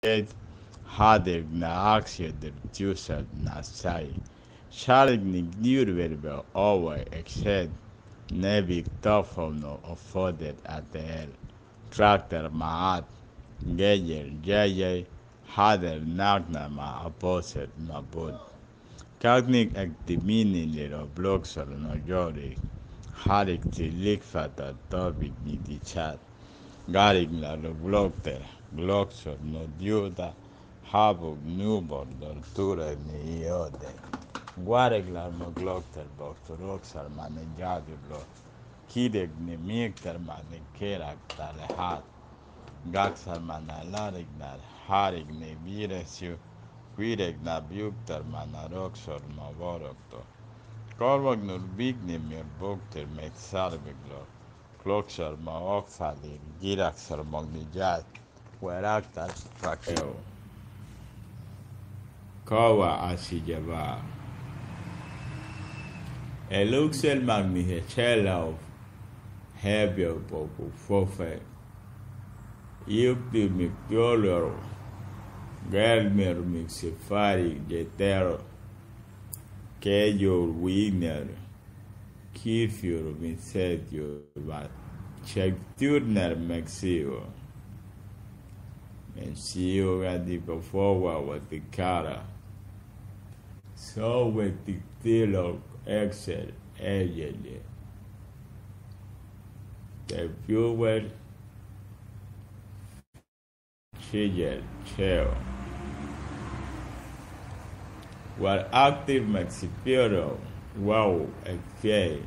hade na aktie der tusen na sai. Shalig ni gnurverbe over exceed nevik tofono offodet ATL. Traktor maat gejer jajaj hader nagna ma aposet mabud. Kagnik aktimini lero bloksor no jori. Harik ti likfata topik ni di chat. Garik la lo gloksor no diuda. Habug nubor dortura ni iode. Guarek la mo glokter boktoroksar mane jadi blok. Kidek ni mikter mane kerak talehat. Gaksar mane larik nar harik ni viresju. Quirek na bjukter mana roksor ma varokto. Korvag nur vigni mir bukter med sarviglo. Kloksor ma avfalir, giraksor magnijat. Weraktar fakeo. Kawa asijava. Eluxel magnihechelau. Hebio poco fofe. Yukti miktioloro. Gelmer mixifari jetero. Kejo wiener. Kifur vinsetio vat. Chekturner mexivo. Mensio radico forwa vaticara. So vetictilo excel egele. The viewer Chigel, Cheo. While active Maxipiro, wow, Ekfei,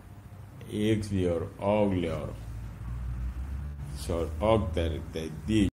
Ixvior, Oglior, Sor Octer, the D.